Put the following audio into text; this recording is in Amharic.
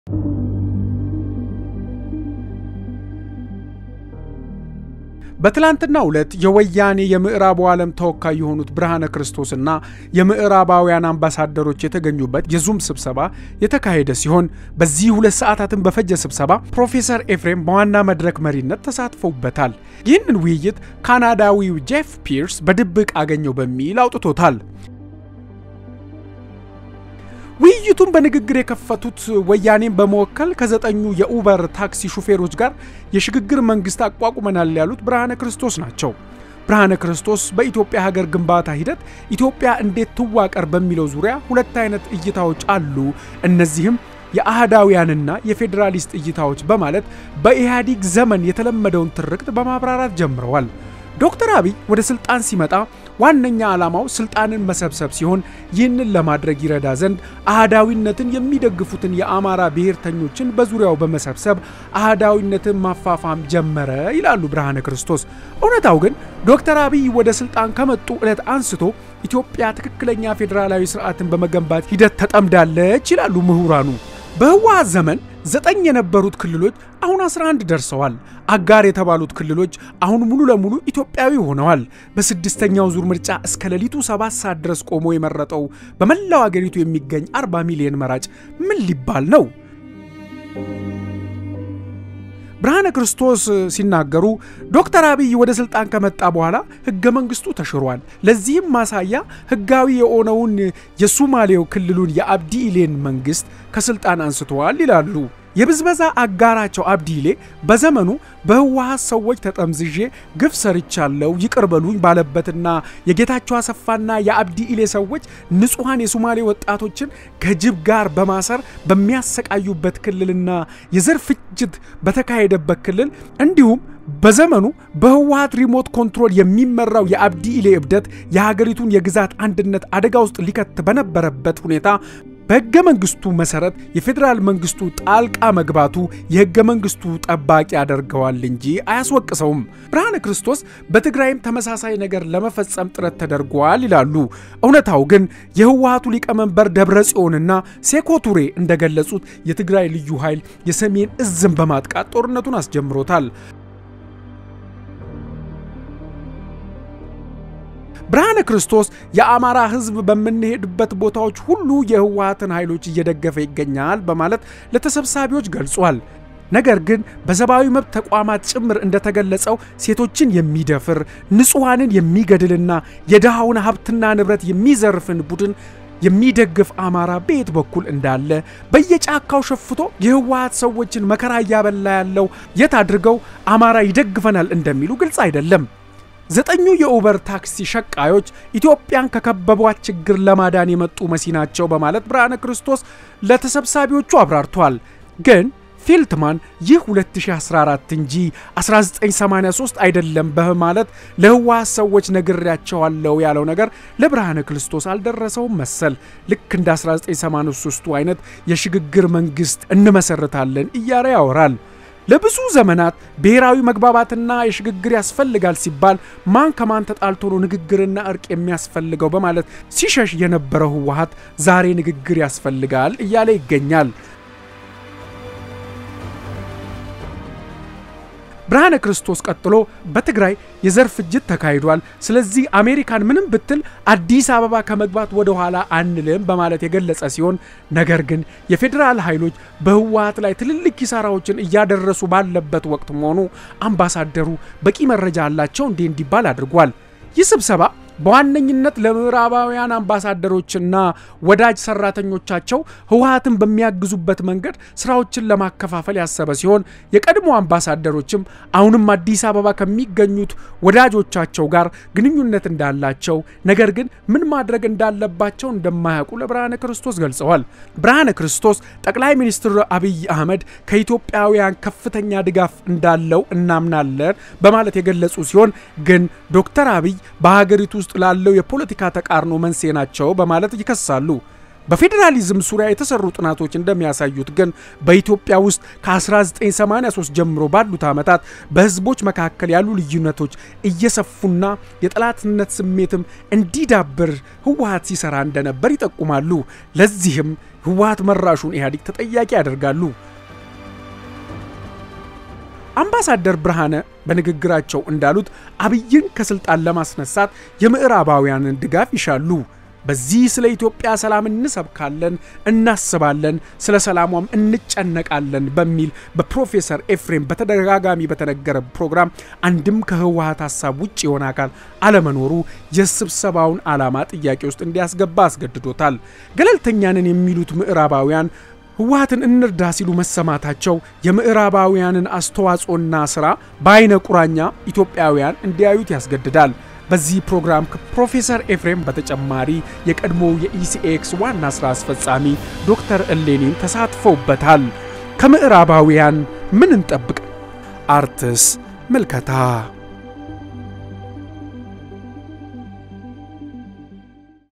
በትላንትና ሁለት የወያኔ የምዕራቡ ዓለም ተወካይ የሆኑት ብርሃነ ክርስቶስና የምዕራባውያን አምባሳደሮች የተገኙበት የዙም ስብሰባ የተካሄደ ሲሆን በዚህ 2 ሰዓታትን በፈጀ ስብሰባ ፕሮፌሰር ኤፍሬም በዋና መድረክ መሪነት ተሳትፈውበታል። ይህንን ውይይት ካናዳዊው ጄፍ ፒርስ በድብቅ አገኘው በሚል አውጥቶታል። ውይይቱን በንግግር የከፈቱት ወያኔን በመወከል ከ9 የኡበር ታክሲ ሹፌሮች ጋር የሽግግር መንግስት አቋቁመናል ያሉት ብርሃነ ክርስቶስ ናቸው። ብርሃነ ክርስቶስ በኢትዮጵያ ሀገር ግንባታ ሂደት ኢትዮጵያ እንዴት ትዋቀር በሚለው ዙሪያ 2 አይነት እይታዎች አሉ። እነዚህም የአህዳውያንና የፌደራሊስት እይታዎች በማለት በኢህአዴግ ዘመን የተለመደውን ትርክት በማብራራት ጀምረዋል። ዶክተር አብይ ወደ ስልጣን ሲመጣ ዋነኛ ዓላማው ስልጣንን መሰብሰብ ሲሆን ይህንን ለማድረግ ይረዳ ዘንድ አህዳዊነትን የሚደግፉትን የአማራ ብሔርተኞችን በዙሪያው በመሰብሰብ አህዳዊነትን ማፋፋም ጀመረ ይላሉ ብርሃነ ክርስቶስ። እውነታው ግን ዶክተር አብይ ወደ ስልጣን ከመጡ ዕለት አንስቶ ኢትዮጵያ ትክክለኛ ፌደራላዊ ስርዓትን በመገንባት ሂደት ተጠምዳለች ይላሉ ምሁራኑ። በህወሓት ዘመን 9 የነበሩት ክልሎች አሁን 11 ደርሰዋል። አጋር የተባሉት ክልሎች አሁን ሙሉ ለሙሉ ኢትዮጵያዊ ሆነዋል። በ6ኛው ዙር ምርጫ እስከ ሌሊቱ 7 ሰዓት ድረስ ቆሞ የመረጠው በመላው ሀገሪቱ የሚገኝ 40 ሚሊዮን መራጭ ምን ሊባል ነው? ብርሃነ ክርስቶስ ሲናገሩ ዶክተር አብይ ወደ ስልጣን ከመጣ በኋላ ህገ መንግስቱ ተሽሯል። ለዚህም ማሳያ ህጋዊ የሆነውን የሶማሌው ክልሉን የአብዲ ኢሌን መንግስት ከስልጣን አንስተዋል ይላሉ። የብዝበዛ አጋራቸው አብዲ ኢሌ በዘመኑ በህወሓት ሰዎች ተጠምዝዤ ግፍ ሰርቻለሁ ይቅርበሉኝ ባለበትና የጌታቸው አሰፋና የአብዲ ኢሌ ሰዎች ንጹሃን የሶማሌ ወጣቶችን ከጅብ ጋር በማሰር በሚያሰቃዩበት ክልልና የዘር ፍጅት በተካሄደበት ክልል እንዲሁም በዘመኑ በህወሓት ሪሞት ኮንትሮል የሚመራው የአብዲ ኢሌ እብደት የሀገሪቱን የግዛት አንድነት አደጋ ውስጥ ሊከት በነበረበት ሁኔታ በህገ መንግስቱ መሰረት የፌደራል መንግስቱ ጣልቃ መግባቱ የህገ መንግስቱ ጠባቂ ያደርገዋል እንጂ አያስወቅሰውም። ብርሃነ ክርስቶስ በትግራይም ተመሳሳይ ነገር ለመፈጸም ጥረት ተደርጓል ይላሉ። እውነታው ግን የህወሓቱ ሊቀመንበር ደብረጽዮንና ሴኮቱሬ እንደገለጹት የትግራይ ልዩ ኃይል የሰሜን እዝን በማጥቃት ጦርነቱን አስጀምሮታል። ብርሃነ ክርስቶስ የአማራ ህዝብ በመንሄድበት ቦታዎች ሁሉ የህወሓትን ኃይሎች እየደገፈ ይገኛል በማለት ለተሰብሳቢዎች ገልጿል። ነገር ግን በሰብአዊ መብት ተቋማት ጭምር እንደተገለጸው ሴቶችን የሚደፍር ንጹሃንን የሚገድልና የደሃውን ሀብትና ንብረት የሚዘርፍን ቡድን የሚደግፍ አማራ ቤት በኩል እንዳለ በየጫካው ሸፍቶ የህወሓት ሰዎችን መከራ ያበላ ያለው የት አድርገው አማራ ይደግፈናል እንደሚሉ ግልጽ አይደለም። 9 የኡበር ታክሲ ሸቃዮች ኢትዮጵያን ከከበቧት ችግር ለማዳን የመጡ መሲናቸው በማለት ብርሃነ ክርስቶስ ለተሰብሳቢዎቹ አብራርቷል። ግን ፊልትማን ይህ 2014 እንጂ 1983 አይደለም በማለት ለህወሓት ሰዎች ነግሬያቸዋለሁ ያለው ነገር ለብርሃነ ክርስቶስ አልደረሰውም መሰል። ልክ እንደ 1983ቱ አይነት የሽግግር መንግስት እንመሰርታለን እያለ ያወራል። ለብዙ ዘመናት ብሔራዊ መግባባትና የሽግግር ያስፈልጋል ሲባል ማን ከማን ተጣልቶ ነው ንግግርና እርቅ የሚያስፈልገው በማለት ሲሸሽ የነበረው ህወሓት ዛሬ ንግግር ያስፈልጋል እያለ ይገኛል። ብርሃነ ክርስቶስ ቀጥሎ በትግራይ የዘር ፍጅት ተካሂዷል። ስለዚህ አሜሪካን ምንም ብትል አዲስ አበባ ከመግባት ወደ ኋላ አንልም በማለት የገለጸ ሲሆን ነገር ግን የፌደራል ኃይሎች በህወሓት ላይ ትልልቅ ኪሳራዎችን እያደረሱ ባለበት ወቅት መሆኑ አምባሳደሩ በቂ መረጃ አላቸው እንዲባል አድርጓል። ይህ ስብሰባ በዋነኝነት ለምዕራባውያን አምባሳደሮችና ወዳጅ ሰራተኞቻቸው ህወሓትን በሚያግዙበት መንገድ ስራዎችን ለማከፋፈል ያሰበ ሲሆን የቀድሞ አምባሳደሮችም አሁንም አዲስ አበባ ከሚገኙት ወዳጆቻቸው ጋር ግንኙነት እንዳላቸው ነገር ግን ምን ማድረግ እንዳለባቸው እንደማያውቁ ለብርሃነ ክርስቶስ ገልጸዋል። ብርሃነ ክርስቶስ ጠቅላይ ሚኒስትር አብይ አህመድ ከኢትዮጵያውያን ከፍተኛ ድጋፍ እንዳለው እናምናለን በማለት የገለጹ ሲሆን ግን ዶክተር አብይ በሀገሪቱ ውስጥ ላለው የፖለቲካ ተቃርኖ መንስኤ ናቸው በማለት ይከሳሉ። በፌደራሊዝም ዙሪያ የተሰሩ ጥናቶች እንደሚያሳዩት ግን በኢትዮጵያ ውስጥ ከ1983 ጀምሮ ባሉት ዓመታት በህዝቦች መካከል ያሉ ልዩነቶች እየሰፉና የጠላትነት ስሜትም እንዲዳብር ህወሓት ሲሰራ እንደነበር ይጠቁማሉ ለዚህም ህወሓት መራሹን ኢህአዴግ ተጠያቂ ያደርጋሉ አምባሳደር ብርሃነ በንግግራቸው እንዳሉት አብይን ከስልጣን ለማስነሳት የምዕራባውያንን ድጋፍ ይሻሉ በዚህ ስለ ኢትዮጵያ ሰላም እንሰብካለን እናስባለን ስለ ሰላሟም እንጨነቃለን በሚል በፕሮፌሰር ኤፍሬም በተደጋጋሚ በተነገረ ፕሮግራም አንድም ከህወሓት ሐሳብ ውጪ የሆነ አካል አለመኖሩ የስብሰባውን ዓላማ ጥያቄ ውስጥ እንዲያስገባ አስገድዶታል ገለልተኛንን የሚሉት ምዕራባውያን ህወሓትን እንርዳ ሲሉ መሰማታቸው የምዕራባውያንን አስተዋጽኦና ስራ በአይነ ቁራኛ ኢትዮጵያውያን እንዲያዩት ያስገድዳል በዚህ ፕሮግራም ከፕሮፌሰር ኤፍሬም በተጨማሪ የቀድሞው የኢሲኤክስ ዋና ስራ አስፈጻሚ ዶክተር እሌኒን ተሳትፈውበታል ከምዕራባውያን ምን እንጠብቅ አርትስ መልከታ